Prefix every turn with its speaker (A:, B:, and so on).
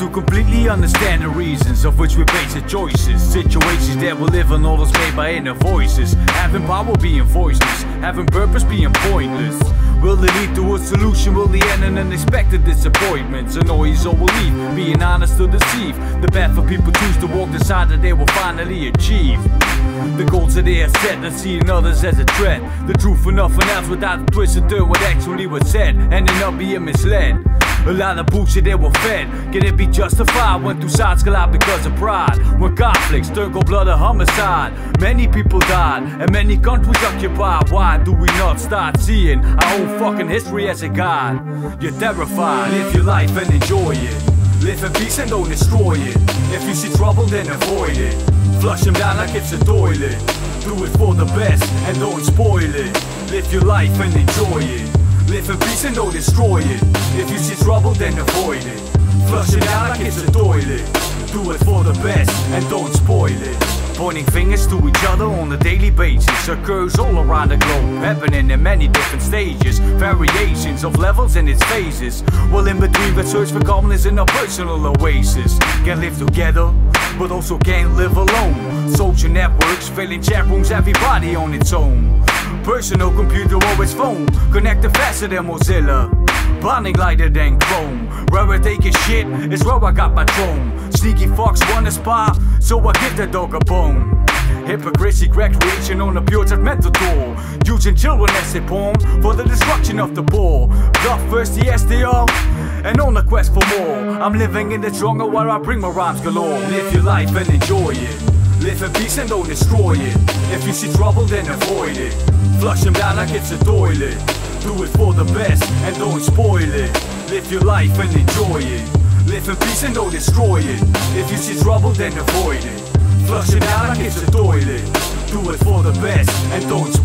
A: completely understand the reasons of which we base our choices. Situations that we live in, all those made by inner voices. Having power being voiceless, having purpose being pointless. Will it lead to a solution? Will the end in unexpected disappointments? Annoys or will leave, being honest to deceive. The path for people choose to walk the side that they will finally achieve. The goals that they have set and seeing others as a threat. The truth for nothing else without a twist and turn what actually was said, ending up being misled. A lot of bullshit they were fed. Can it be justified when two sides collide because of pride? When conflicts turn cold blood or homicide, many people died and many countries occupied. Why do we not start seeing our own fucking history as a guide? You're terrified, live your life and enjoy it. Live in peace and don't destroy it. If you see trouble then avoid it. Flush them down like it's a toilet. Do it for the best and don't spoil it. Live your life and enjoy it. Live in peace and don't destroy it. If you see trouble then avoid it. Flush it out like it's a toilet. Do it for the best and don't spoil it. Pointing fingers to each other on a daily basis occurs all around the globe, happening in many different stages, variations of levels and its phases. Well, in between we search for calmness in our personal oasis. Can live together, but also can't live alone. Social networks, filling chat rooms, everybody on its own. Personal computer or its phone, connected faster than Mozilla. Bonding lighter than Chrome. Where I take a shit is where I got my throne. Sneaky fox wanna spy, so I give the dog a bone. Hypocrisy, recreation on a pure judgmental tool. Using children as a pawn for the destruction of the poor. Bloodthirsty as they are, and on a quest for more. I'm living in the jungle where I bring my rhymes galore. Live your life and enjoy it. Live in peace and don't destroy it. If you see trouble then avoid it. Flush them down like it's a toilet. Do it for the best and don't spoil it. Live your life and enjoy it. Live in peace and don't destroy it. If you see trouble then avoid it. Flush it out like it's a toilet. Do it for the best and don't spoil it.